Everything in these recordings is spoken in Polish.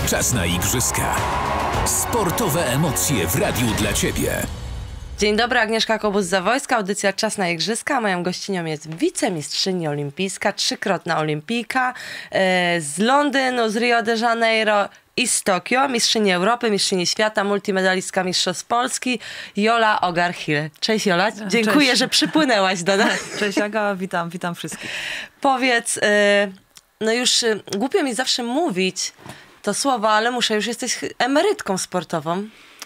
Czas na igrzyska. Sportowe emocje w radiu dla Ciebie. Dzień dobry, Agnieszka Kobus-Zawojska, audycja Czas na igrzyska. Moją gościnią jest wicemistrzyni olimpijska, trzykrotna olimpijka z Londynu, z Rio de Janeiro i z Tokio, mistrzyni Europy, mistrzyni świata, multimedalistka mistrzostw Polski, Jola Ogar-Hill. Cześć Jola, dziękuję, Cześć. że przypłynęłaś do nas. Cześć Aga, witam wszystkich. Powiedz, no już głupio mi zawsze mówić to słowo, ale muszę, już jesteś emerytką sportową.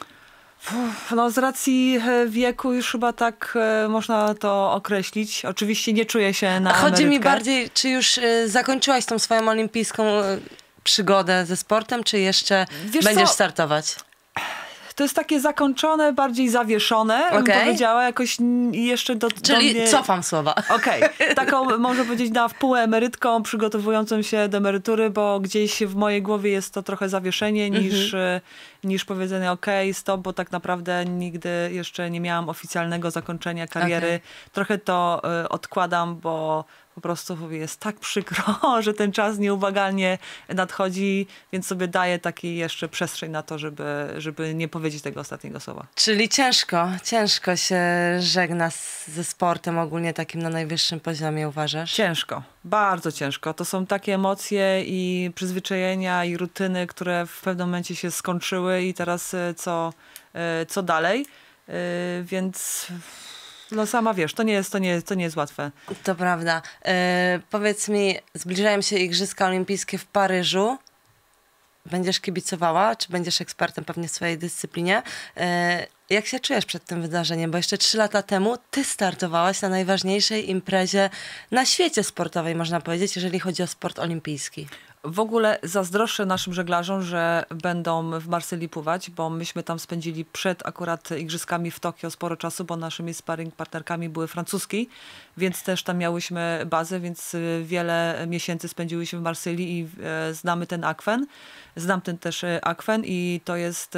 No z racji wieku już chyba tak można to określić. Oczywiście nie czuję się na Chodzi emerytkę. mi bardziej, czy już zakończyłaś tą swoją olimpijską przygodę ze sportem, czy jeszcze będziesz startować? To jest takie zakończone, bardziej zawieszone, bym powiedziała, jakoś jeszcze Czyli do mnie... cofam słowa. Okej. Taką, można powiedzieć, na wpół emerytką przygotowującą się do emerytury, bo gdzieś w mojej głowie jest to trochę zawieszenie niż powiedzenie stop, bo tak naprawdę nigdy jeszcze nie miałam oficjalnego zakończenia kariery. Trochę to odkładam, bo po prostu jest tak przykro, że ten czas nieubłagalnie nadchodzi, więc sobie daję taki jeszcze przestrzeń na to, żeby nie powiedzieć tego ostatniego słowa. Czyli ciężko się żegna ze sportem ogólnie takim na najwyższym poziomie, uważasz? Ciężko, bardzo ciężko. To są takie emocje i przyzwyczajenia i rutyny, które w pewnym momencie się skończyły i teraz co dalej, więc... No sama wiesz, to nie jest łatwe. To prawda. Powiedz mi, zbliżają się Igrzyska Olimpijskie w Paryżu. Będziesz kibicowała, czy będziesz ekspertem pewnie w swojej dyscyplinie? Jak się czujesz przed tym wydarzeniem? Bo jeszcze 3 lata temu ty startowałaś na najważniejszej imprezie na świecie sportowej, można powiedzieć, jeżeli chodzi o sport olimpijski. W ogóle zazdroszczę naszym żeglarzom, że będą w Marsylii pływać, bo myśmy tam spędzili przed akurat igrzyskami w Tokio sporo czasu, bo naszymi sparring partnerkami były francuski, więc też tam miałyśmy bazę, więc wiele miesięcy spędziłyśmy w Marsylii i znamy ten akwen. Znam ten też akwen i to jest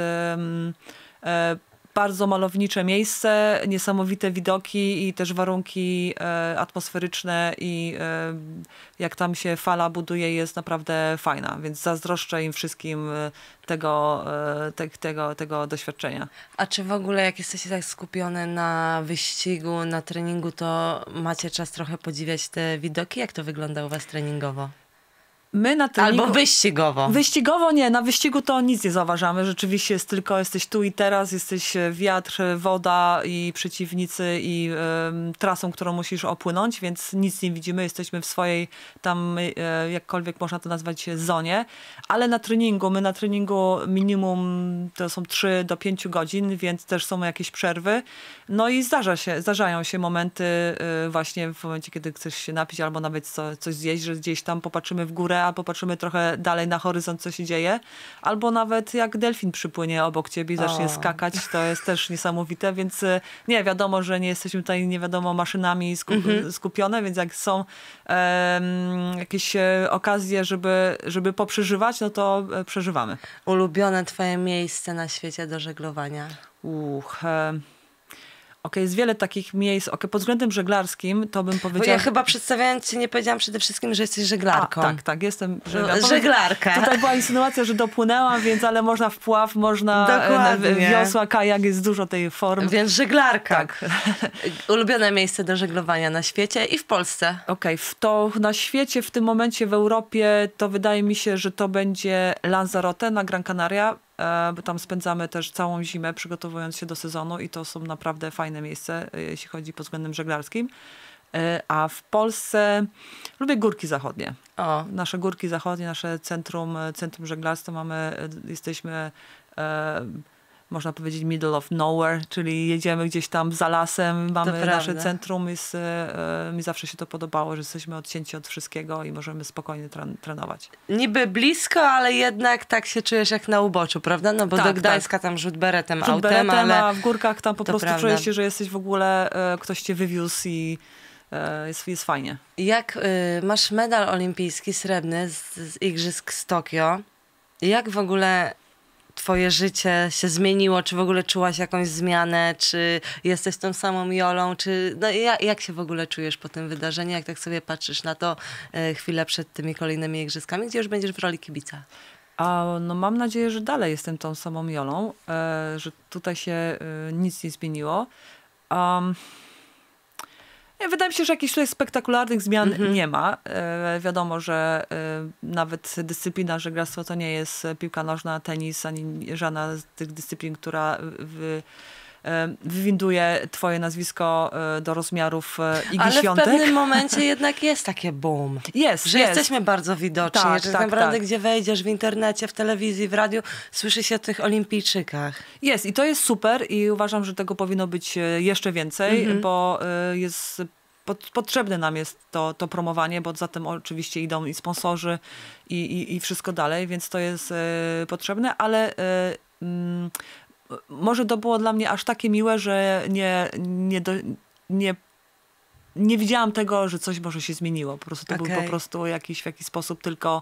bardzo malownicze miejsce, niesamowite widoki i też warunki atmosferyczne i jak tam się fala buduje, jest naprawdę fajna, więc zazdroszczę im wszystkim tego doświadczenia. A czy w ogóle jak jesteście tak skupione na wyścigu, na treningu, to macie czas trochę podziwiać te widoki? Jak to wygląda u was treningowo? My na treningu... Albo wyścigowo. Wyścigowo nie, na wyścigu to nic nie zauważamy. Rzeczywiście jest tylko, jesteś tu i teraz, jesteś wiatr, woda i przeciwnicy i trasą, którą musisz opłynąć, więc nic nie widzimy. Jesteśmy w swojej tam, jakkolwiek można to nazwać, zonie. Ale my na treningu minimum to są 3 do 5 godzin, więc też są jakieś przerwy. No i zdarzają się momenty właśnie w momencie, kiedy chcesz się napić albo nawet coś zjeść, że gdzieś tam popatrzymy w górę, a popatrzymy trochę dalej na horyzont, co się dzieje. Albo nawet jak delfin przypłynie obok ciebie i zacznie skakać, to jest też niesamowite, więc nie, wiadomo, że nie jesteśmy tutaj nie wiadomo maszynami skupione, więc jak są jakieś okazje, żeby poprzeżywać, no to przeżywamy. Ulubione twoje miejsce na świecie do żeglowania? Jest wiele takich miejsc. Pod względem żeglarskim to bym powiedziała... Bo ja chyba przedstawiając cię nie powiedziałam przede wszystkim, że jesteś żeglarką. Tak, jestem żeglarka. Tutaj była insynuacja, że dopłynęłam, więc ale można wpław, można wiosła, kajak, jest dużo tej form. Więc żeglarka. Tak. Ulubione miejsce do żeglowania na świecie i w Polsce. To na świecie, w tym momencie w Europie, to wydaje mi się, że to będzie Lanzarote na Gran Canaria, bo tam spędzamy też całą zimę, przygotowując się do sezonu i to są naprawdę fajne miejsce, jeśli chodzi pod względem żeglarskim. A w Polsce lubię Górki Zachodnie. Nasze Górki Zachodnie, nasze centrum żeglarstwa jesteśmy można powiedzieć middle of nowhere, czyli jedziemy gdzieś tam za lasem, mamy nasze centrum, mi zawsze się to podobało, że jesteśmy odcięci od wszystkiego i możemy spokojnie trenować. Niby blisko, ale jednak tak się czujesz jak na uboczu, prawda? No bo do Gdańska tam rzut beretem autem, ale... a w górkach tam po prostu prawda. czujesz się, że jesteś w ogóle, ktoś cię wywiózł i jest fajnie. Jak masz medal olimpijski srebrny z Igrzysk z Tokio, jak w ogóle twoje życie się zmieniło? Czy w ogóle czułaś jakąś zmianę? Czy jesteś tą samą Jolą? Jak się w ogóle czujesz po tym wydarzeniu? Jak tak sobie patrzysz na to chwilę przed tymi kolejnymi igrzyskami, gdzie już będziesz w roli kibica? No mam nadzieję, że dalej jestem tą samą Jolą, że tutaj się nic nie zmieniło. Wydaje mi się, że jakichś tutaj spektakularnych zmian nie ma. Wiadomo, że nawet dyscyplina żeglarstwo to nie jest piłka nożna, tenis, ani żadna z tych dyscyplin, która wywinduje twoje nazwisko do rozmiarów Igi Ale Świątek. w pewnym momencie jednak jest takie boom. Że jesteśmy bardzo widoczni. Tak, że tak, naprawdę tak. gdzie wejdziesz w internecie, w telewizji, w radiu, słyszy się o tych olimpijczykach. Jest i to jest super i uważam, że tego powinno być jeszcze więcej, bo jest potrzebne nam jest to promowanie, bo za tym oczywiście idą i sponsorzy i wszystko dalej, więc to jest potrzebne, ale może to było dla mnie aż takie miłe, że nie widziałam tego, że coś może się zmieniło. Po prostu to był po prostu w jakiś sposób tylko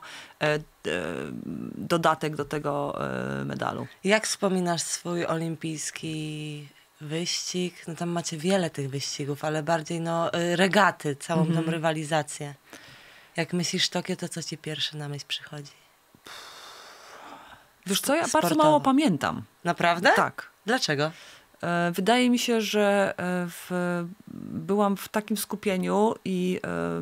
dodatek do tego medalu. Jak wspominasz swój olimpijski wyścig? No tam macie wiele tych wyścigów, ale bardziej regaty, całą tą rywalizację. Jak myślisz Tokio, to co ci pierwsze na myśl przychodzi? Wiesz co, ja bardzo mało pamiętam. Naprawdę? Tak. Dlaczego? Wydaje mi się, że byłam w takim skupieniu i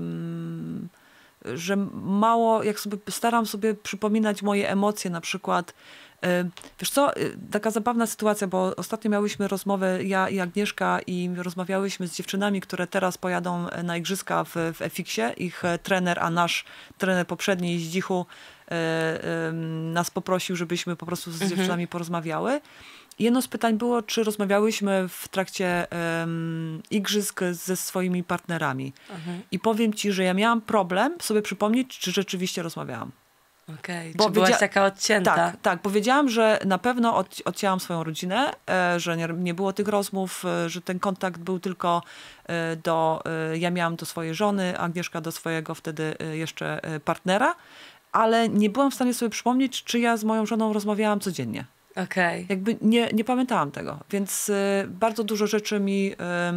że mało, jak sobie staram sobie przypominać moje emocje, na przykład. Wiesz co, taka zabawna sytuacja, bo ostatnio miałyśmy rozmowę, ja i Agnieszka, i rozmawiałyśmy z dziewczynami, które teraz pojadą na igrzyska w FX-ie. Ich trener, a nasz trener poprzedni z Zdzichu nas poprosił, żebyśmy po prostu z dziewczynami porozmawiały. Jedno z pytań było, czy rozmawiałyśmy w trakcie igrzysk ze swoimi partnerami. I powiem ci, że ja miałam problem sobie przypomnieć, czy rzeczywiście rozmawiałam. Okej, czy byłaś taka odcięta? Tak, powiedziałam, że na pewno odcięłam swoją rodzinę, że nie było tych rozmów, że ten kontakt był tylko ja miałam do swojej żony, Agnieszka do swojego wtedy jeszcze partnera, ale nie byłam w stanie sobie przypomnieć, czy ja z moją żoną rozmawiałam codziennie. Jakby nie pamiętałam tego, więc bardzo dużo rzeczy mi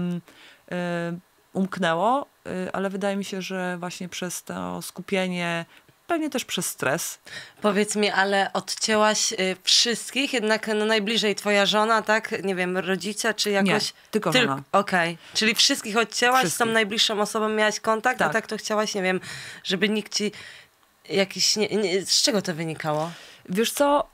umknęło, ale wydaje mi się, że właśnie przez to skupienie, pewnie też przez stres. Powiedz mi, ale odcięłaś wszystkich? Jednak najbliżej twoja żona, tak? Nie wiem, rodzice, czy jakoś... Nie, tylko żona. Czyli wszystkich odcięłaś, z tą najbliższą osobą miałaś kontakt, tak. A tak to chciałaś, nie wiem, żeby nikt ci jakiś... z czego to wynikało? Wiesz co...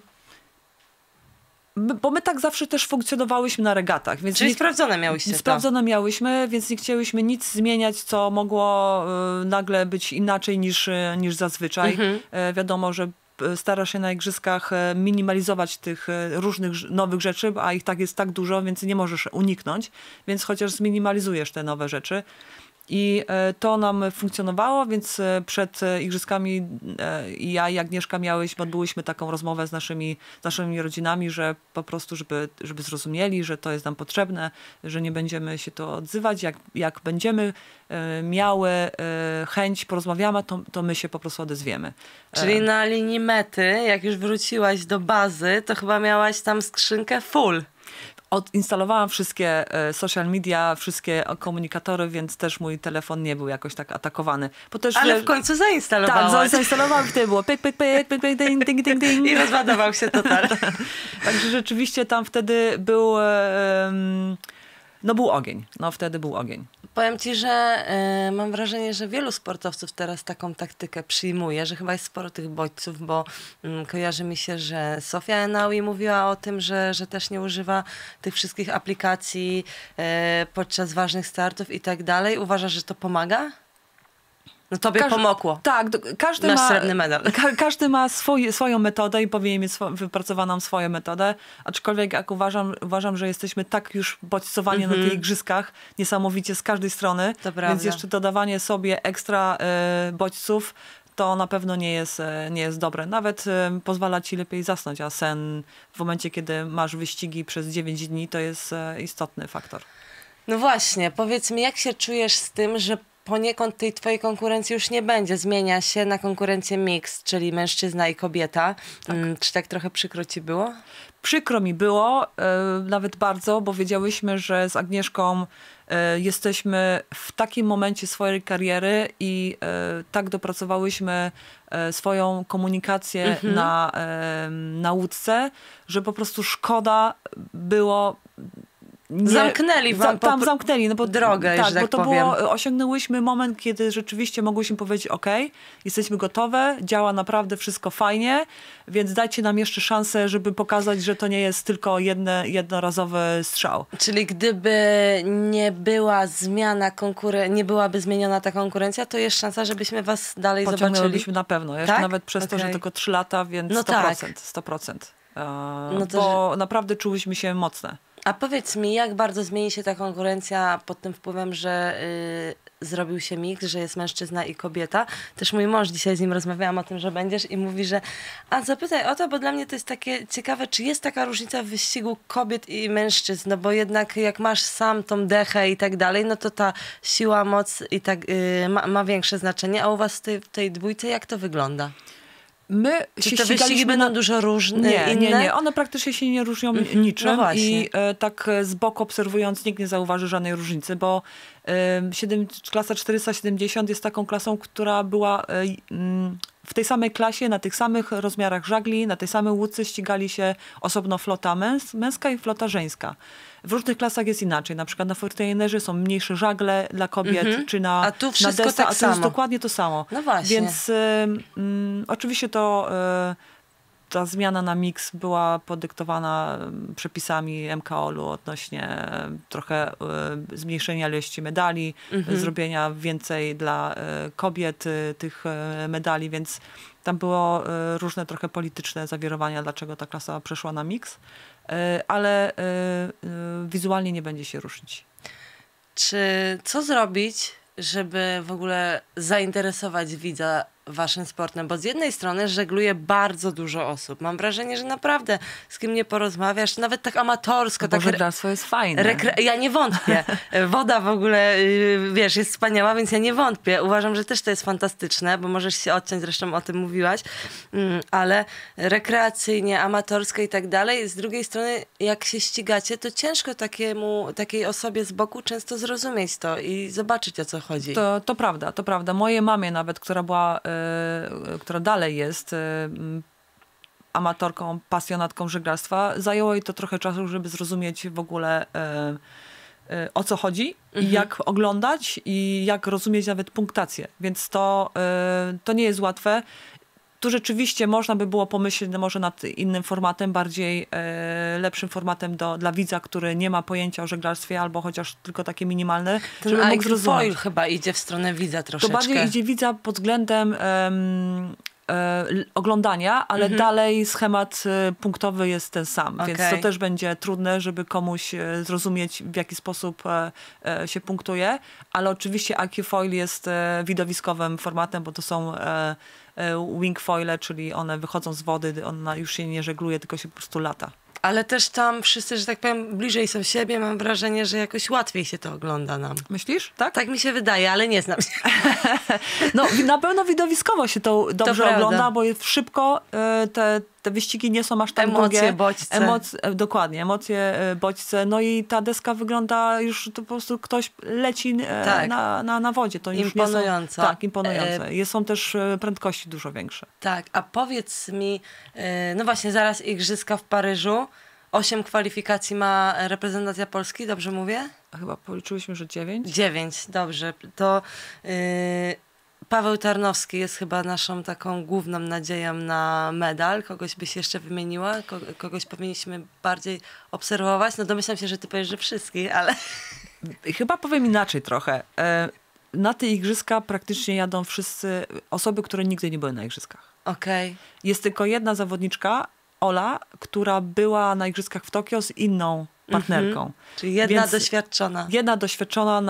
Bo my tak zawsze też funkcjonowałyśmy na regatach. Więc czyli sprawdzone miałyście to. Sprawdzone miałyśmy, więc nie chciałyśmy nic zmieniać, co mogło nagle być inaczej niż zazwyczaj. Wiadomo, że starasz się na igrzyskach minimalizować tych różnych nowych rzeczy, a ich tak jest tak dużo, więc nie możesz uniknąć. Więc chociaż zminimalizujesz te nowe rzeczy. I to nam funkcjonowało, więc przed igrzyskami ja i Agnieszka odbyłyśmy taką rozmowę z naszymi rodzinami, że po prostu, żeby zrozumieli, że to jest nam potrzebne, że nie będziemy się to odzywać. Jak będziemy miały chęć, porozmawiamy, to my się po prostu odezwiemy. Czyli na linii mety, jak już wróciłaś do bazy, to chyba miałaś tam skrzynkę full. Odinstalowałam wszystkie social media, wszystkie komunikatory, więc też mój telefon nie był jakoś tak atakowany. Bo też, ale w końcu zainstalowałaś. Tak, zainstalowałam i wtedy było pyk, pyk, pyk, pyk, pyk, ding, ding, ding, ding. I rozładował się total. Także rzeczywiście tam wtedy był ogień. Wtedy był ogień. Powiem ci, że mam wrażenie, że wielu sportowców teraz taką taktykę przyjmuje, że chyba jest sporo tych bodźców, bo kojarzy mi się, że Sofia Enaui mówiła o tym, że też nie używa tych wszystkich aplikacji podczas ważnych startów i tak dalej. Uważasz, że to pomaga? No tobie pomogło. Tak, Masz srebrny medal. Każdy ma swoją metodę i powinien mieć wypracowaną swoją metodę, aczkolwiek jak uważam, że jesteśmy tak już bodźcowani na tych igrzyskach, niesamowicie z każdej strony, więc jeszcze dodawanie sobie ekstra bodźców to na pewno nie jest dobre. Nawet pozwala ci lepiej zasnąć, a sen w momencie, kiedy masz wyścigi przez 9 dni, to jest istotny faktor. No właśnie, powiedz mi, jak się czujesz z tym, że poniekąd tej twojej konkurencji już nie będzie. Zmienia się na konkurencję mix, czyli mężczyzna i kobieta. Czy tak trochę przykro ci było? Przykro mi było, nawet bardzo, bo wiedziałyśmy, że z Agnieszką jesteśmy w takim momencie swojej kariery i tak dopracowałyśmy swoją komunikację na łódce, że po prostu szkoda było... Zamknęli wam tam zamknęli, no bo drogę, tak, że tak bo to powiem. osiągnęłyśmy moment, kiedy rzeczywiście mogłyśmy powiedzieć jesteśmy gotowe, działa naprawdę wszystko fajnie, więc dajcie nam jeszcze szansę, żeby pokazać, że to nie jest tylko jednorazowy strzał. Czyli gdyby nie była zmiana nie byłaby zmieniona ta konkurencja, to jest szansa, żebyśmy was dalej zobaczyli? Pociągnęlibyśmy na pewno, jeszcze tak? nawet przez to, że tylko 3 lata, więc no 100%. Tak. 100%. No to, bo naprawdę czułyśmy się mocne. A powiedz mi, jak bardzo zmieni się ta konkurencja pod tym wpływem, że zrobił się miks, że jest mężczyzna i kobieta? Też mój mąż, dzisiaj z nim rozmawiałam o tym, że będziesz i mówi, że zapytaj o to, bo dla mnie to jest takie ciekawe, czy jest taka różnica w wyścigu kobiet i mężczyzn, no bo jednak jak masz sam tą dechę i tak dalej, no to ta siła, moc i tak ma większe znaczenie, a u was w tej dwójce jak to wygląda? My Czy te wyścigi będą dużo różne? Nie. One praktycznie się nie różnią niczym. No i tak z boku obserwując nikt nie zauważy żadnej różnicy, bo klasa 470 jest taką klasą, która była w tej samej klasie, na tych samych rozmiarach żagli, na tej samej łódce ścigali się osobno flota męska i flota żeńska. W różnych klasach jest inaczej. Na przykład na Fortainerze są mniejsze żagle dla kobiet, czy a tu wszystko na tak to samo. jest dokładnie to samo. No właśnie. Więc oczywiście ta zmiana na mix była podyktowana przepisami MKOL-u odnośnie trochę zmniejszenia ilości medali, zrobienia więcej dla kobiet tych medali, więc tam było różne trochę polityczne zawirowania, dlaczego ta klasa przeszła na mix, ale wizualnie nie będzie się różnić. Co zrobić, żeby w ogóle zainteresować widza waszym sportem? Bo z jednej strony żegluje bardzo dużo osób. Mam wrażenie, że naprawdę z kim nie porozmawiasz, nawet tak amatorsko. Bo żeglarstwo jest fajne. Ja nie wątpię. Woda w ogóle, wiesz, jest wspaniała, więc ja nie wątpię. Uważam, że też to jest fantastyczne, bo możesz się odciąć, zresztą o tym mówiłaś, ale rekreacyjnie, amatorsko i tak dalej. Z drugiej strony, jak się ścigacie, to ciężko takiej osobie z boku często zrozumieć to i zobaczyć, o co chodzi. To prawda. Mojej mamie nawet, która dalej jest amatorką, pasjonatką żeglarstwa, zajęło jej to trochę czasu, żeby zrozumieć w ogóle o co chodzi i jak oglądać i jak rozumieć nawet punktację. Więc to nie jest łatwe. Tu rzeczywiście można by było pomyśleć może nad innym formatem, bardziej lepszym formatem dla widza, który nie ma pojęcia o żeglarstwie albo chociaż tylko takie minimalne, żeby mógł zrozumieć. Foil chyba idzie w stronę widza troszeczkę. To bardziej idzie widza pod względem oglądania, ale dalej schemat punktowy jest ten sam, więc to też będzie trudne, żeby komuś zrozumieć, w jaki sposób się punktuje, ale oczywiście IQ Foil jest widowiskowym formatem, bo to są wing foile, czyli one wychodzą z wody, ona już się nie żegluje, tylko się po prostu lata. Ale też tam wszyscy, że tak powiem, bliżej są siebie. Mam wrażenie, że jakoś łatwiej się to ogląda nam. Myślisz? Tak? Tak mi się wydaje, ale nie znam się. No, na pewno widowiskowo się to dobrze ogląda, bo szybko te wyścigi nie są aż tak emocje, długie. Bodźce. Dokładnie, emocje, bodźce. No i ta deska wygląda już, to po prostu ktoś leci na wodzie. To już imponująco. Tak, imponujące. Są też prędkości dużo większe. Tak, a powiedz mi, no właśnie zaraz igrzyska w Paryżu. 8 kwalifikacji ma reprezentacja Polski, dobrze mówię? Chyba policzyłyśmy, że 9. 9, dobrze. To Paweł Tarnowski jest chyba naszą taką główną nadzieją na medal. Kogoś byś jeszcze wymieniła? Kogoś powinniśmy bardziej obserwować? No domyślam się, że ty powiesz, że wszystkich, ale... Chyba powiem inaczej trochę. Na te igrzyska praktycznie jadą wszyscy osoby, które nigdy nie były na igrzyskach. Okej. Jest tylko jedna zawodniczka, Ola, która była na igrzyskach w Tokio z inną partnerką. Czyli jedna doświadczona. Jedna doświadczona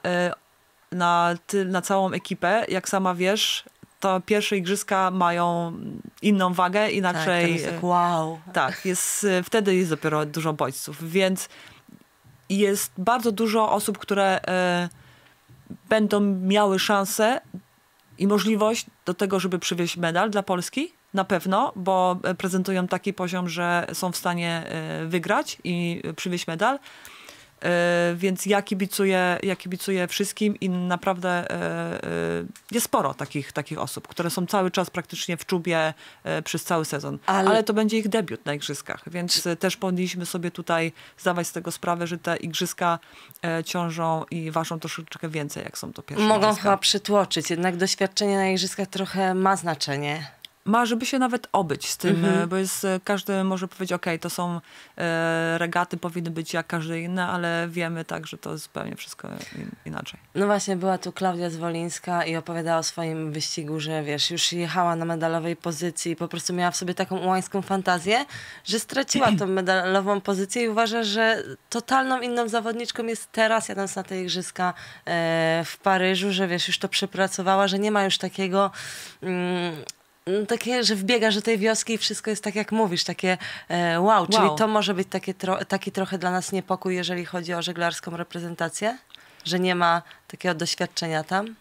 na całą ekipę. Jak sama wiesz, to pierwsze igrzyska mają inną wagę, inaczej... Tak, wow. Tak, wtedy jest dopiero dużo bodźców, więc jest bardzo dużo osób, które będą miały szansę i możliwość do tego, żeby przywieźć medal dla Polski. Na pewno, bo prezentują taki poziom, że są w stanie wygrać i przywieźć medal. Więc ja kibicuję wszystkim i naprawdę jest sporo takich osób, które są cały czas praktycznie w czubie przez cały sezon. Ale to będzie ich debiut na igrzyskach, więc też powinniśmy sobie tutaj zdawać z tego sprawę, że te igrzyska ciążą i ważą troszeczkę więcej, jak są to pierwsze Mogą igrzyska. chyba przytłoczyć, jednak doświadczenie na igrzyskach trochę ma znaczenie. Ma, żeby się nawet obyć z tym, bo każdy może powiedzieć, okej, to są regaty, powinny być jak każde inne, ale wiemy tak, że to jest zupełnie wszystko inaczej. No właśnie, była tu Klaudia Zwolińska i opowiadała o swoim wyścigu, że wiesz, już jechała na medalowej pozycji i po prostu miała w sobie taką ułańską fantazję, że straciła tą medalową pozycję i uważa, że totalną inną zawodniczką jest teraz, jadąc na te igrzyska w Paryżu, że wiesz, już to przepracowała, że nie ma już takiego... takie, że wbiegasz do tej wioski i wszystko jest tak, jak mówisz, takie wow. Czyli to może być taki trochę dla nas niepokój, jeżeli chodzi o żeglarską reprezentację? Że nie ma takiego doświadczenia tam?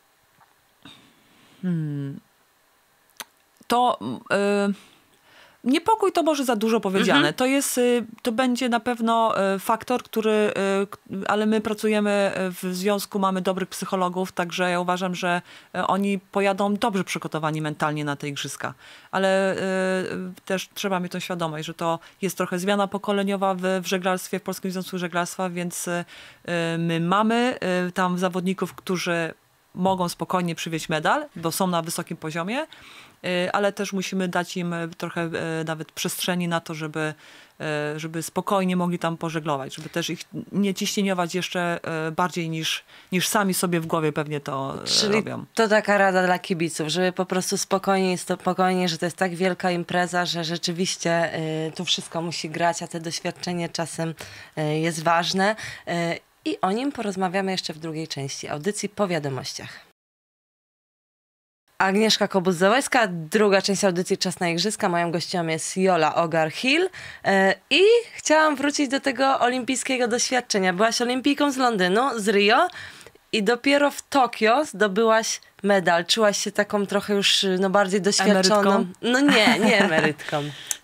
To... Niepokój to może za dużo powiedziane. To będzie na pewno faktor, ale my pracujemy w związku, mamy dobrych psychologów, także ja uważam, że oni pojadą dobrze przygotowani mentalnie na te igrzyska. Ale też trzeba mieć tą świadomość, że to jest trochę zmiana pokoleniowa w żeglarstwie, w Polskim Związku Żeglarstwa, więc my mamy tam zawodników, którzy mogą spokojnie przywieźć medal, bo są na wysokim poziomie, ale też musimy dać im trochę nawet przestrzeni na to, żeby spokojnie mogli tam pożeglować, żeby też ich nie ciśnieniować jeszcze bardziej niż sami sobie w głowie pewnie to robią. To taka rada dla kibiców, żeby po prostu spokojnie, że to jest tak wielka impreza, że rzeczywiście tu wszystko musi grać, a to doświadczenie czasem jest ważne. I o nim porozmawiamy jeszcze w drugiej części audycji po wiadomościach. Agnieszka Kobus-Załęska, druga część audycji Czas na Igrzyska. Moją gością jest Jola Ogar-Hill. I chciałam wrócić do tego olimpijskiego doświadczenia. Byłaś olimpijką z Londynu, z Rio i dopiero w Tokio zdobyłaś medal. Czułaś się taką trochę już bardziej doświadczoną. Emerytką? No nie emerytką.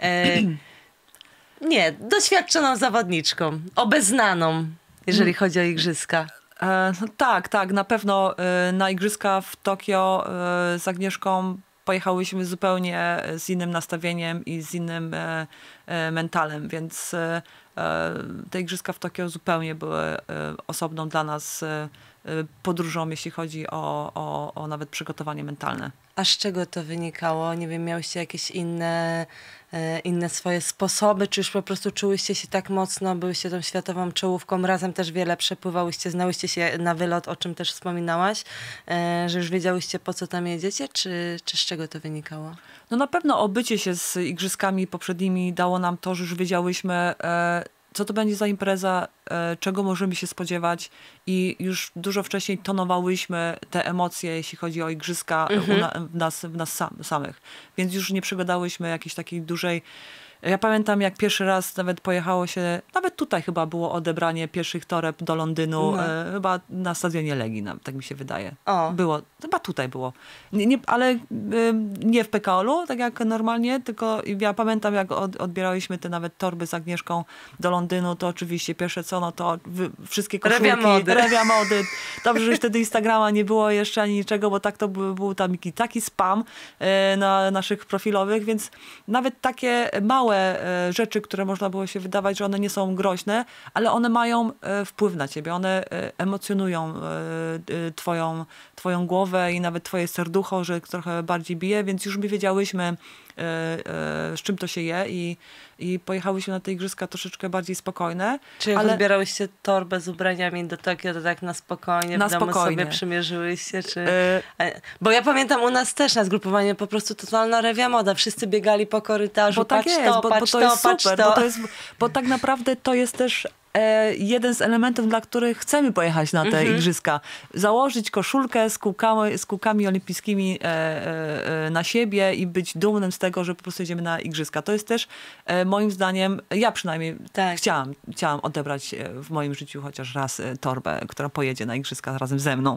Nie, doświadczoną zawodniczką, obeznaną, jeżeli chodzi o igrzyska. No tak, na pewno na igrzyska w Tokio z Agnieszką pojechałyśmy zupełnie z innym nastawieniem i z innym mentalem, więc te igrzyska w Tokio zupełnie były osobną dla nas podróżą, jeśli chodzi o nawet przygotowanie mentalne. A z czego to wynikało? Nie wiem, miałyście jakieś inne swoje sposoby, czy już po prostu czułyście się tak mocno, byłyście tą światową czołówką, razem też wiele przepływałyście, znałyście się na wylot, o czym też wspominałaś, że już wiedziałyście, po co tam jedziecie, czy z czego to wynikało? No na pewno obycie się z igrzyskami poprzednimi dało nam to, że już wiedziałyśmy, co to będzie za impreza, czego możemy się spodziewać i już dużo wcześniej tonowałyśmy te emocje, jeśli chodzi o igrzyska w nas samych. Więc już nie przegadałyśmy jakiejś takiej dużej... Ja pamiętam, jak pierwszy raz nawet pojechało się, nawet tutaj chyba było odebranie pierwszych toreb do Londynu, chyba na stadionie Legii, tak mi się wydaje. Było, chyba tutaj było. Ale nie w PKOL-u, tak jak normalnie, tylko ja pamiętam, jak odbierałyśmy te nawet torby z Agnieszką do Londynu, to oczywiście pierwsze co, no to wszystkie koszulki, rewia mody. Dobrze, że wtedy Instagrama nie było jeszcze ani niczego, bo tak to był tam taki spam na naszych profilowych, więc nawet takie małe rzeczy, które można było się wydawać, że one nie są groźne, ale one mają wpływ na ciebie. One emocjonują twoją głowę i nawet twoje serducho, że trochę bardziej bije, więc już my wiedziałyśmy, z czym to się je i pojechałyśmy na te igrzyska troszeczkę bardziej spokojne. Czyli jak odbierałyście torbę z ubraniami do Tokio, to tak na spokojnie, w domu sobie przymierzyłyście? Czy... Bo ja pamiętam u nas też na zgrupowaniu po prostu totalna rewia moda. Wszyscy biegali po korytarzu, bo tak jest, bo to jest super, bo tak naprawdę to jest też jeden z elementów, dla których chcemy pojechać na te igrzyska. Założyć koszulkę z kółkami olimpijskimi na siebie i być dumnym z tego, że po prostu jedziemy na igrzyska. To jest też moim zdaniem, ja przynajmniej chciałam odebrać w moim życiu chociaż raz torbę, która pojedzie na igrzyska razem ze mną.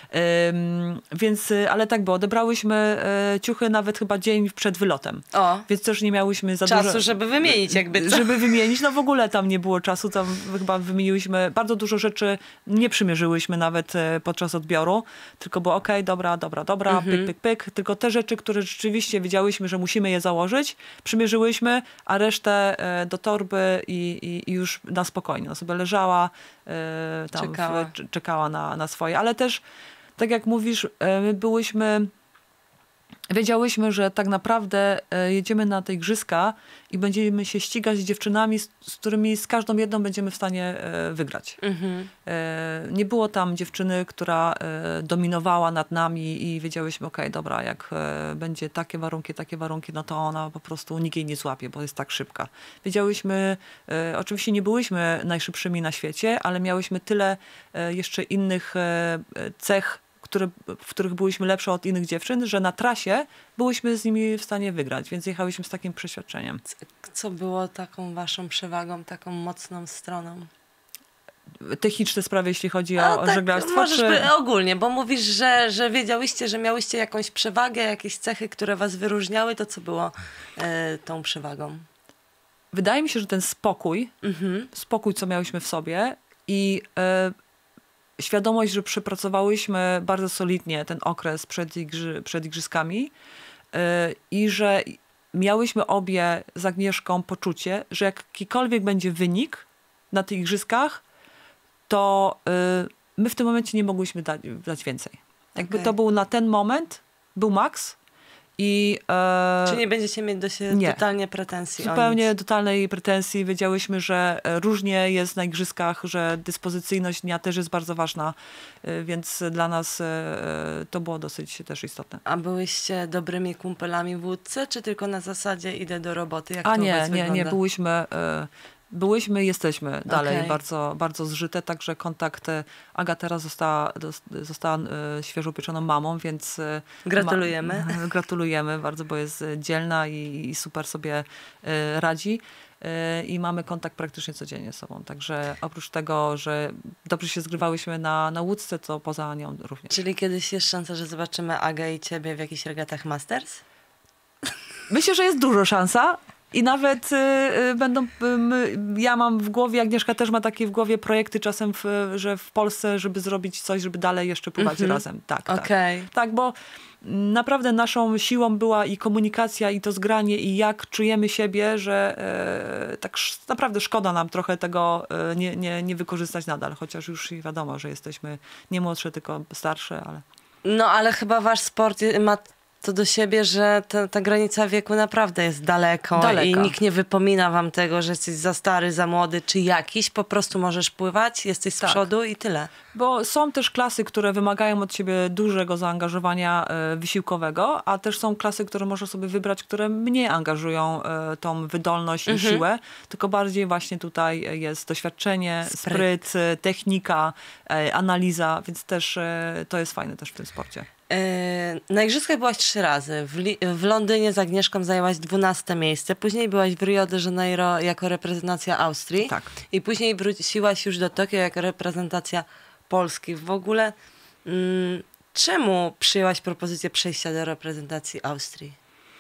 Więc, ale tak było. Odebrałyśmy ciuchy nawet chyba dzień przed wylotem. Więc też nie miałyśmy za dużo czasu, żeby wymienić jakby. Żeby wymienić. No w ogóle tam nie było czasu. Tam chyba wymieniłyśmy bardzo dużo rzeczy. Nie przymierzyłyśmy nawet podczas odbioru. Tylko było dobra, pyk. Tylko te rzeczy, które rzeczywiście wiedziałyśmy, że musimy je założyć, przymierzyłyśmy, a resztę do torby i już na spokojnie. Ona sobie leżała, tam czekała na swoje. Ale też, tak jak mówisz, my wiedziałyśmy, że tak naprawdę jedziemy na te igrzyska i będziemy się ścigać z dziewczynami, z którymi z każdą jedną będziemy w stanie wygrać. Nie było tam dziewczyny, która dominowała nad nami i wiedziałyśmy, dobra, jak będzie takie warunki, no to ona po prostu nikt jej nie złapie, bo jest tak szybka. Wiedziałyśmy, oczywiście nie byłyśmy najszybszymi na świecie, ale miałyśmy tyle jeszcze innych cech, w których byłyśmy lepsze od innych dziewczyn, że na trasie byłyśmy z nimi w stanie wygrać, więc jechałyśmy z takim przeświadczeniem. Co było taką waszą przewagą, taką mocną stroną? Techniczne sprawy, jeśli chodzi o żeglarstwo? Możesz ogólnie, bo mówisz, że wiedziałyście, że miałyście jakąś przewagę, jakieś cechy, które was wyróżniały, to co było tą przewagą? Wydaje mi się, że ten spokój, co miałyśmy w sobie i świadomość, że przepracowałyśmy bardzo solidnie ten okres przed igrzyskami i że miałyśmy obie z Agnieszką poczucie, że jakikolwiek będzie wynik na tych igrzyskach, to my w tym momencie nie mogłyśmy dać więcej. Jakby to był na ten moment, był maks. Czy nie będziecie mieć do siebie totalnie pretensji? Zupełnie totalnej pretensji. Wiedziałyśmy, że różnie jest na igrzyskach, że dyspozycyjność dnia też jest bardzo ważna, więc dla nas to było dosyć też istotne. A byłyście dobrymi kumpelami w łódce, czy tylko na zasadzie idę do roboty? Jak nie. Byłyśmy i jesteśmy dalej bardzo, bardzo zżyte, także kontakt. Aga teraz została świeżo upieczoną mamą, więc gratulujemy. Gratulujemy bardzo, bo jest dzielna i super sobie radzi. I mamy kontakt praktycznie codziennie z sobą. Także oprócz tego, że dobrze się zgrywałyśmy na łódce, to poza nią również. Czyli kiedyś jest szansa, że zobaczymy Agę i ciebie w jakichś regatach Masters? Myślę, że jest dużo szansa. I nawet ja mam w głowie, Agnieszka też ma takie w głowie projekty czasem, że w Polsce, żeby zrobić coś, żeby dalej jeszcze pływać razem. Tak, bo naprawdę naszą siłą była i komunikacja, i to zgranie, i jak czujemy siebie, że tak naprawdę szkoda nam trochę tego nie wykorzystać nadal, chociaż już wiadomo, że jesteśmy nie młodsze, tylko starsze, ale... No, ale chyba wasz sport ma to do siebie, że ta granica wieku naprawdę jest daleko i nikt nie wypomina wam tego, że jesteś za stary, za młody, czy jakiś. Po prostu możesz pływać, jesteś z przodu i tyle. Bo są też klasy, które wymagają od ciebie dużego zaangażowania wysiłkowego, a też są klasy, które możesz sobie wybrać, które mniej angażują tą wydolność i siłę, tylko bardziej właśnie tutaj jest doświadczenie, spryt, technika, analiza, więc też to jest fajne też w tym sporcie. Na igrzyskach byłaś 3 razy. W Londynie z Agnieszką zajęłaś 12 miejsce. Później byłaś w Rio de Janeiro jako reprezentacja Austrii. Tak. I później wróciłaś już do Tokio jako reprezentacja Polski. W ogóle czemu przyjęłaś propozycję przejścia do reprezentacji Austrii?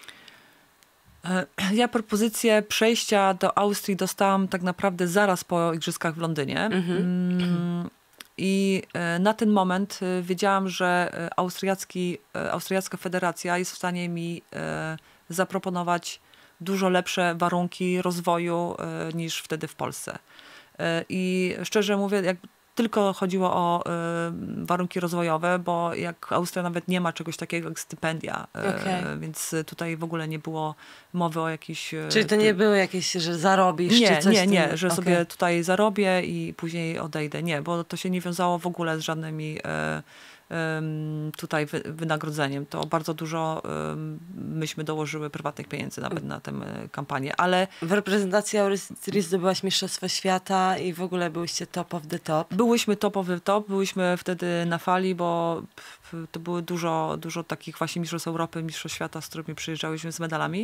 Ja propozycję przejścia do Austrii dostałam tak naprawdę zaraz po igrzyskach w Londynie. I na ten moment wiedziałam, że austriacka federacja jest w stanie mi zaproponować dużo lepsze warunki rozwoju niż wtedy w Polsce. I szczerze mówię, jak tylko chodziło o warunki rozwojowe, bo jak Austria nawet nie ma czegoś takiego jak stypendia, więc tutaj w ogóle nie było mowy o jakichś... Czyli to nie były jakieś, że zarobisz czy coś? Nie, że sobie tutaj zarobię i później odejdę. Nie, bo to się nie wiązało w ogóle z żadnymi tutaj wynagrodzeniem. To bardzo dużo myśmy dołożyły prywatnych pieniędzy nawet na tę kampanię, ale... W reprezentacji Austrii zdobyłaś Mistrzostwo Świata i w ogóle byłyście top of the top. Byłyśmy top of the top, byłyśmy wtedy na fali, bo to były dużo takich właśnie mistrzostw Europy, mistrzostw świata, z którymi przyjeżdżałyśmy z medalami.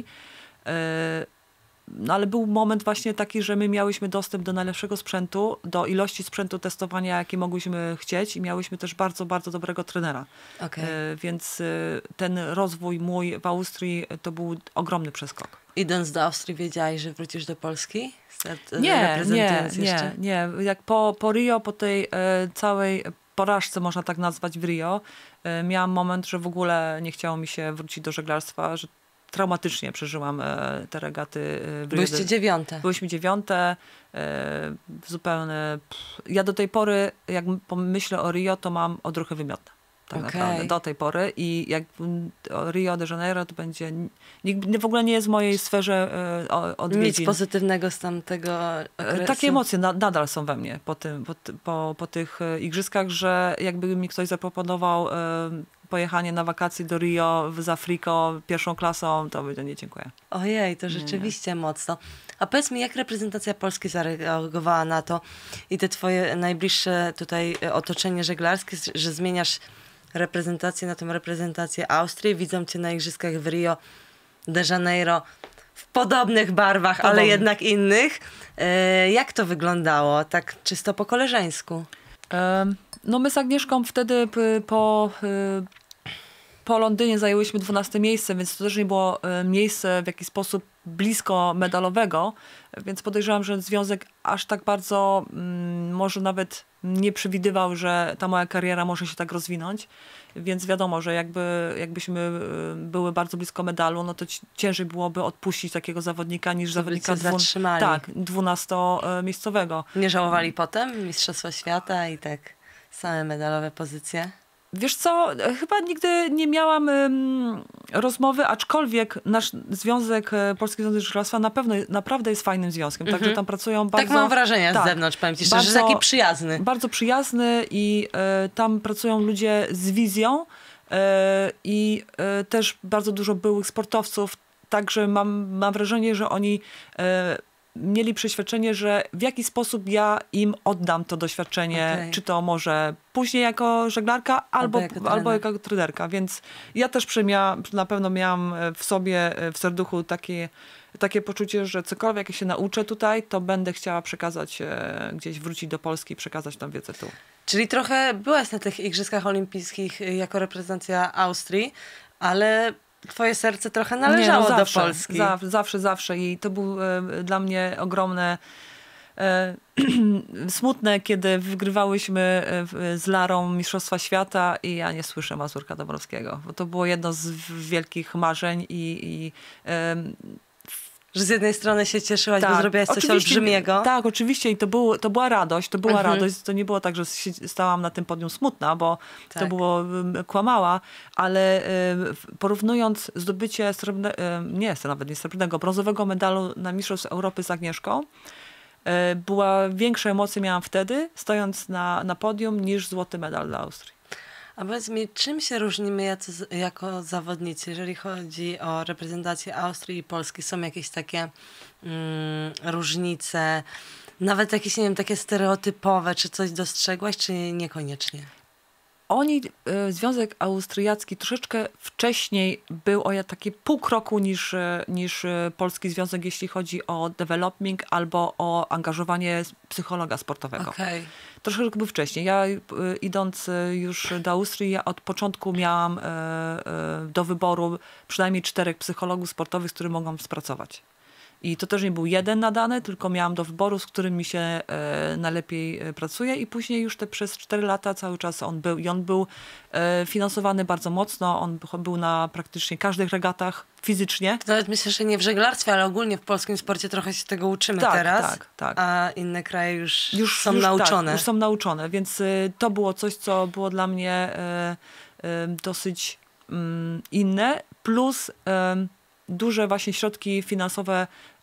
No ale był moment właśnie taki, że my miałyśmy dostęp do najlepszego sprzętu, do ilości sprzętu testowania, jakie mogłyśmy chcieć i miałyśmy też bardzo, bardzo dobrego trenera. Okay. Więc ten rozwój mój w Austrii to był ogromny przeskok. Idąc do Austrii wiedziałaś, że wrócisz do Polski? Nie. Jak po Rio, po tej całej porażce, można tak nazwać, w Rio, miałam moment, że w ogóle nie chciało mi się wrócić do żeglarstwa, że traumatycznie przeżyłam te regaty. Byłyście 9. Byłyśmy 9. Zupełnie. Ja do tej pory, jak pomyślę o Rio, to mam odruchy wymiotne. Tak naprawdę, do tej pory. I jak Rio de Janeiro, to będzie... w ogóle nie jest w mojej sferze odwiedzin. Nic pozytywnego z tamtego okresu. Takie emocje nadal są we mnie po tych igrzyskach, że jakby mi ktoś zaproponował pojechanie na wakacje do Rio z Afriką pierwszą klasą, to by nie dziękuję. Ojej, to rzeczywiście mocno. A powiedz mi, jak reprezentacja Polski zareagowała na to i te twoje najbliższe tutaj otoczenie żeglarskie, że zmieniasz reprezentację na tą reprezentację Austrii, widzą cię na igrzyskach w Rio de Janeiro w podobnych barwach, ale jednak innych. Jak to wyglądało? Tak czysto po koleżeńsku. No my z Agnieszką wtedy po Londynie zajęłyśmy 12 miejsce, więc to też nie było miejsce w jakiś sposób blisko medalowego, więc podejrzewam, że związek aż tak bardzo może nawet nie przewidywał, że ta moja kariera może się tak rozwinąć, więc wiadomo, że jakbyśmy były bardzo blisko medalu, no to ciężej byłoby odpuścić takiego zawodnika niż zawodnika 12-miejscowego. Nie żałowali potem Mistrzostwa Świata i tak same medalowe pozycje? Wiesz co, chyba nigdy nie miałam rozmowy, aczkolwiek nasz związek, Polski Związek Żeglarstwa naprawdę jest fajnym związkiem. Także tam pracują bardzo... Tak mam wrażenie z zewnątrz, powiem ci szczerze, że taki przyjazny. Bardzo przyjazny i tam pracują ludzie z wizją i też bardzo dużo byłych sportowców. Także mam wrażenie, że oni... mieli przeświadczenie, że w jaki sposób ja im oddam to doświadczenie, czy to może później jako żeglarka, albo jako trenerka. Więc ja też na pewno miałam w sobie, w serduchu takie poczucie, że cokolwiek się nauczę tutaj, to będę chciała przekazać, gdzieś wrócić do Polski i przekazać tą wiedzę tu. Czyli trochę byłaś na tych Igrzyskach Olimpijskich jako reprezentacja Austrii, ale twoje serce trochę należało do Polski. Zawsze. I to był dla mnie ogromne, smutne, kiedy wygrywałyśmy z Larą Mistrzostwa Świata i ja nie słyszę Mazurka Dąbrowskiego. Bo to było jedno z wielkich marzeń że z jednej strony się cieszyłaś, bo zrobiłaś coś olbrzymiego. Tak, oczywiście. I to była radość. Radość. To nie było tak, że stałam na tym podium smutna, bo to było kłamała, ale porównując zdobycie brązowego medalu na Mistrzostw Europy z Agnieszką, większe emocje miałam wtedy, stojąc na podium, niż złoty medal dla Austrii. A powiedz mi, czym się różnimy jako zawodnicy, jeżeli chodzi o reprezentację Austrii i Polski? Są jakieś takie różnice, nawet jakieś, nie wiem, takie stereotypowe, czy coś dostrzegłaś, czy niekoniecznie? Związek Austriacki troszeczkę wcześniej był o taki pół kroku niż Polski Związek, jeśli chodzi o development albo o angażowanie psychologa sportowego. Troszeczkę był wcześniej. Ja idąc już do Austrii, ja od początku miałam do wyboru przynajmniej 4 psychologów sportowych, z którymi mogłam współpracować. I to też nie był jeden nadany, tylko miałam do wyboru, z którym mi się najlepiej pracuje i później już przez 4 lata cały czas on był. I on był finansowany bardzo mocno, on był na praktycznie każdych regatach fizycznie. Nawet myślę, że nie w żeglarstwie, ale ogólnie w polskim sporcie trochę się tego uczymy teraz, a inne kraje już są nauczone. Już są nauczone, więc to było coś, co było dla mnie dosyć inne, plus duże właśnie środki finansowe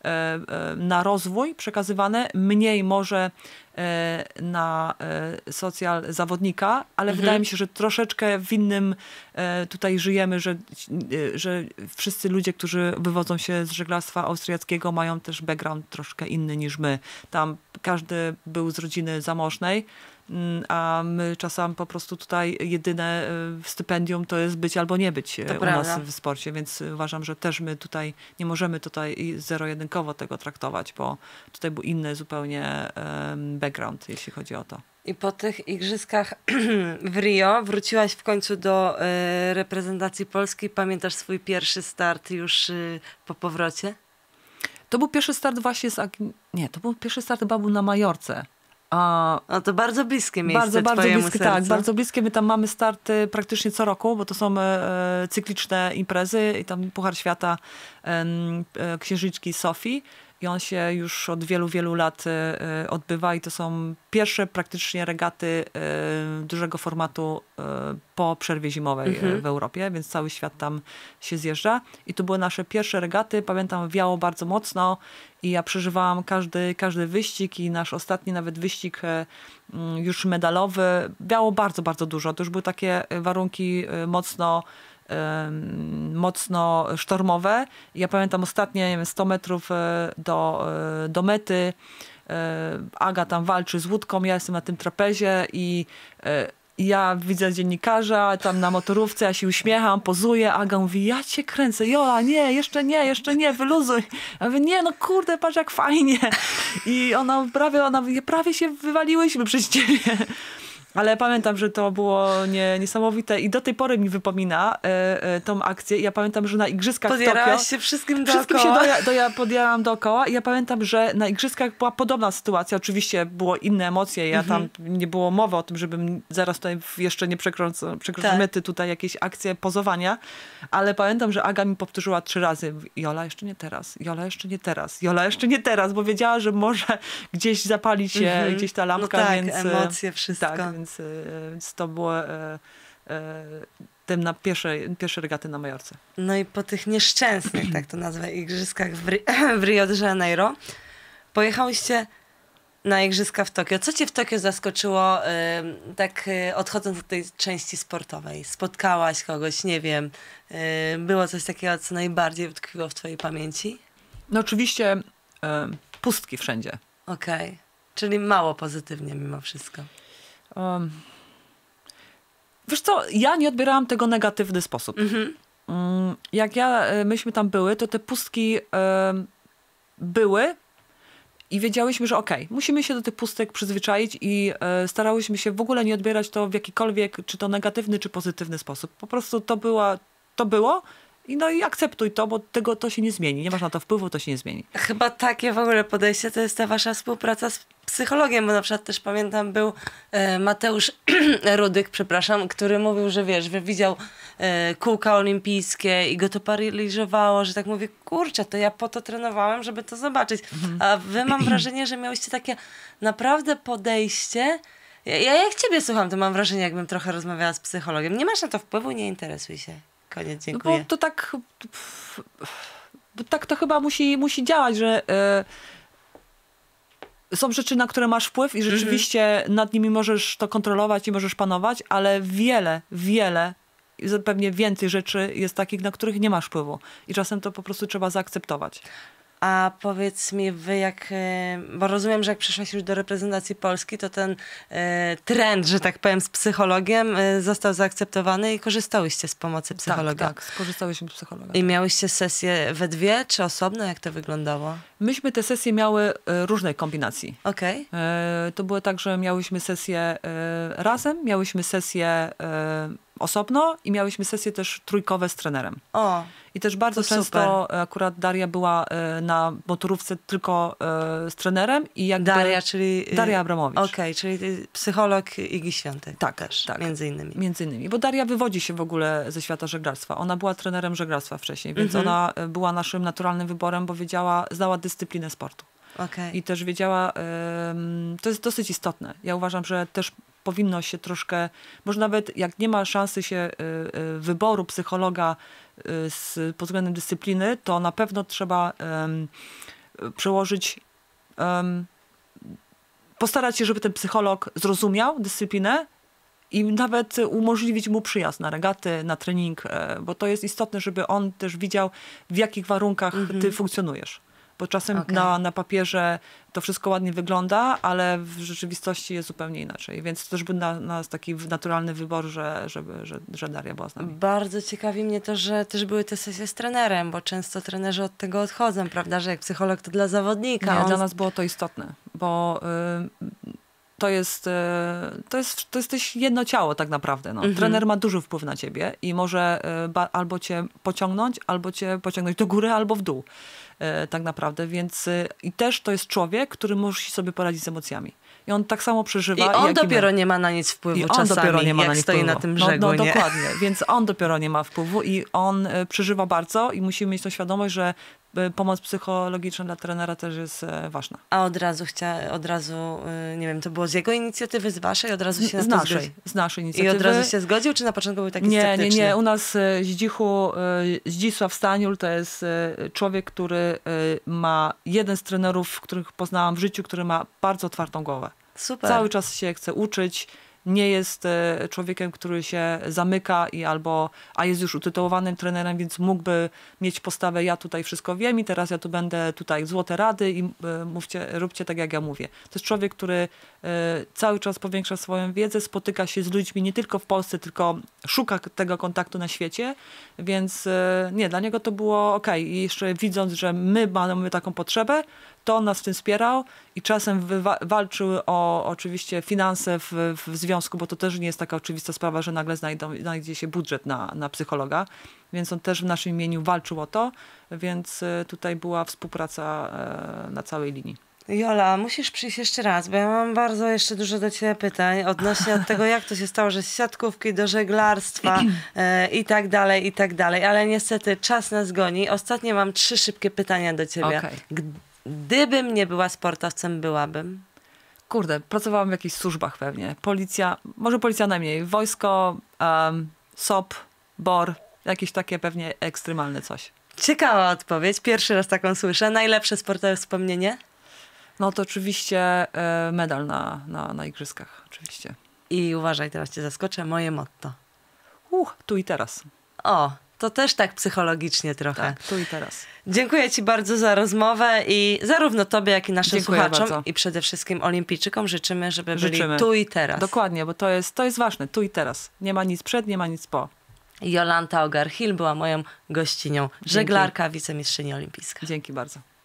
na rozwój przekazywane, mniej może na socjal zawodnika, ale wydaje mi się, że troszeczkę w innym tutaj żyjemy, że wszyscy ludzie, którzy wywodzą się z żeglarstwa austriackiego, mają też background troszkę inny niż my. Tam każdy był z rodziny zamożnej, a my czasem po prostu tutaj jedyne stypendium to jest być albo nie być u nas w sporcie, więc uważam, że też my tutaj nie możemy tutaj zero-jedynkowo tego traktować, bo tutaj był inny zupełnie background, jeśli chodzi o to. I po tych igrzyskach w Rio wróciłaś w końcu do reprezentacji Polski. Pamiętasz swój pierwszy start już po powrocie? To był pierwszy start właśnie to był pierwszy start chyba był na Majorce. To bardzo bliskie miejsce bardzo twojemu bliskie, sercu. tak, bardzo bliskie. My tam mamy starty praktycznie co roku, bo to są cykliczne imprezy i tam Puchar Świata Księżniczki Sofii i on się już od wielu, wielu lat odbywa i to są pierwsze praktycznie regaty dużego formatu po przerwie zimowej w Europie, więc cały świat tam się zjeżdża. I to były nasze pierwsze regaty. Pamiętam, wiało bardzo mocno i ja przeżywałam każdy wyścig i nasz ostatni nawet wyścig już medalowy. Wiało bardzo, bardzo dużo. To już były takie warunki mocno sztormowe. Ja pamiętam ostatnie, nie wiem, 100 metrów do mety. Aga tam walczy z łódką, ja jestem na tym trapezie i ja widzę dziennikarza tam na motorówce, ja się uśmiecham, pozuję, Aga mówi, ja cię kręcę, Jola, nie, jeszcze nie, wyluzuj. Ja mówię, nie, no kurde, patrz jak fajnie. I ona prawie się wywaliłyśmy przez ciebie. Ale pamiętam, że to było niesamowite i do tej pory mi wypomina tą akcję. Ja pamiętam, że na igrzyskach w Tokio... Podjarałaś się wszystkim dookoła. Wszystkim się podjarałam dookoła i ja pamiętam, że na igrzyskach była podobna sytuacja. Oczywiście było inne emocje. Ja tam nie było mowy o tym, żebym zaraz tutaj jeszcze nie przekroczył mety tutaj jakieś akcje pozowania. Ale pamiętam, że Aga mi powtórzyła 3 razy. Jola, jeszcze nie teraz. Jola, jeszcze nie teraz. Jola, jeszcze nie teraz. Bo wiedziała, że może gdzieś zapalić się gdzieś ta lampka. No tak, więc, emocje, wszystko. Tak, więc to było na pierwsze regaty na Majorce. No i po tych nieszczęsnych, tak to nazwę, igrzyskach w Rio de Janeiro, pojechałyście na igrzyska w Tokio. Co cię w Tokio zaskoczyło, odchodząc od tej części sportowej? Spotkałaś kogoś, nie wiem, było coś takiego, co najbardziej utkwiło w twojej pamięci? No oczywiście pustki wszędzie. Okej. Czyli mało pozytywnie mimo wszystko. Wiesz co, ja nie odbierałam tego w negatywny sposób. Jak myśmy tam były, to te pustki były i wiedziałyśmy, że musimy się do tych pustek przyzwyczaić i starałyśmy się w ogóle nie odbierać to w jakikolwiek, czy to negatywny, czy pozytywny sposób. Po prostu to było i akceptuj to, bo to się nie zmieni. Nie masz na to wpływu, to się nie zmieni. Chyba takie w ogóle podejście to jest ta wasza współpraca z psychologiem, bo na przykład też pamiętam był Mateusz Rudyk, który mówił, że widział kółka olimpijskie i go to paraliżowało, że tak mówię, kurczę, to ja po to trenowałem, żeby to zobaczyć. A wy mam wrażenie, że miałyście takie naprawdę podejście. Ja jak ciebie słucham, to mam wrażenie, jakbym trochę rozmawiała z psychologiem. Nie masz na to wpływu, nie interesuj się. Koniec, dziękuję. No bo to tak to chyba musi działać, że są rzeczy, na które masz wpływ i rzeczywiście nad nimi możesz to kontrolować i możesz panować, ale wiele, pewnie więcej rzeczy jest takich, na których nie masz wpływu. I czasem to po prostu trzeba zaakceptować. A powiedz mi, bo rozumiem, że jak przyszłaś już do reprezentacji Polski, to ten trend, że tak powiem, z psychologiem został zaakceptowany i korzystałyście z pomocy psychologa. Tak, skorzystałyśmy z psychologa. I miałyście sesje we dwie, czy osobno? Jak to wyglądało? Myśmy te sesje miały różnej kombinacji. Okej. To było tak, że miałyśmy sesje razem, miałyśmy sesje osobno i miałyśmy sesje też trójkowe z trenerem. O, I też bardzo często akurat Daria była na motorówce tylko z trenerem. I Daria Abramowicz. Okej, czyli psycholog Igi Świątek. Tak, też, tak. Między innymi. Między innymi, bo Daria wywodzi się w ogóle ze świata żeglarstwa. Ona była trenerem żeglarstwa wcześniej, więc ona była naszym naturalnym wyborem, bo znała dyscyplinę sportu. Okay. I też wiedziała, to jest dosyć istotne. Ja uważam, że też powinno się troszkę, może nawet jak nie ma szansy się wyboru psychologa pod względem dyscypliny, to na pewno trzeba przełożyć, postarać się, żeby ten psycholog zrozumiał dyscyplinę i nawet umożliwić mu przyjazd na regaty, na trening, bo to jest istotne, żeby on też widział, w jakich warunkach ty funkcjonujesz. Bo czasem na papierze to wszystko ładnie wygląda, ale w rzeczywistości jest zupełnie inaczej. Więc to też był na nas taki naturalny wybór, że Daria była z nami. Bardzo ciekawi mnie to, że też były te sesje z trenerem, bo często trenerzy od tego odchodzą, prawda, że jak psycholog to dla zawodnika. Nie, dla nas było to istotne, bo to jest też jedno ciało tak naprawdę. No. Trener ma duży wpływ na ciebie i może albo cię pociągnąć do góry, albo w dół. Tak naprawdę, więc i też to jest człowiek, który musi sobie poradzić z emocjami. I on tak samo przeżywa. I on dopiero nie ma na nic wpływu czasami, nie ma jak stoi na tym brzegu. No dokładnie, więc on dopiero nie ma wpływu i on przeżywa bardzo i musimy mieć tą świadomość, że pomoc psychologiczna dla trenera też jest ważna. A od razu, nie wiem, to było z jego inicjatywy, z waszej? Od razu się z naszej inicjatywy. I od razu się zgodził, czy na początku był taki sceptyczny? Nie. U nas Zdzichu, Zdzisław Staniul to jest człowiek, który ma jeden z trenerów, których poznałam w życiu, który ma bardzo otwartą głowę. Super. Cały czas się chce uczyć. Nie jest człowiekiem, który się zamyka a jest już utytułowanym trenerem, więc mógłby mieć postawę, ja tutaj wszystko wiem i teraz ja tu będę złote rady i róbcie tak, jak ja mówię. To jest człowiek, który cały czas powiększa swoją wiedzę, spotyka się z ludźmi nie tylko w Polsce, tylko szuka tego kontaktu na świecie, więc dla niego to było okej. I jeszcze widząc, że my mamy taką potrzebę, to on nas w tym wspierał i czasem walczył o oczywiście finanse w związku, bo to też nie jest taka oczywista sprawa, że nagle znajdzie się budżet na psychologa, więc on też w naszym imieniu walczył o to, więc tutaj była współpraca na całej linii. Jola, musisz przyjść jeszcze raz, bo ja mam bardzo jeszcze dużo do ciebie pytań odnośnie od tego, jak to się stało, że z siatkówki do żeglarstwa i tak dalej, ale niestety czas nas goni. Ostatnio mam 3 szybkie pytania do ciebie. Okay. Gdybym nie była sportowcem, byłabym? Kurde, pracowałam w jakichś służbach pewnie. Policja, może policja najmniej. Wojsko, SOP, BOR, jakieś takie pewnie ekstremalne coś. Ciekawa odpowiedź. Pierwszy raz taką słyszę. Najlepsze sportowe wspomnienie? No to oczywiście medal na igrzyskach. Oczywiście. I uważaj, teraz cię zaskoczę. Moje motto. Tu i teraz. O, to też tak psychologicznie trochę. Tak, tu i teraz. Dziękuję ci bardzo za rozmowę i zarówno tobie, jak i naszym słuchaczom bardzo. I przede wszystkim olimpijczykom życzymy, żeby byli tu i teraz. Dokładnie, bo to jest ważne. Tu i teraz. Nie ma nic przed, nie ma nic po. Jolanta Ogar-Hill była moją gościnią. Żeglarka, wicemistrzyni olimpijska. Dzięki bardzo.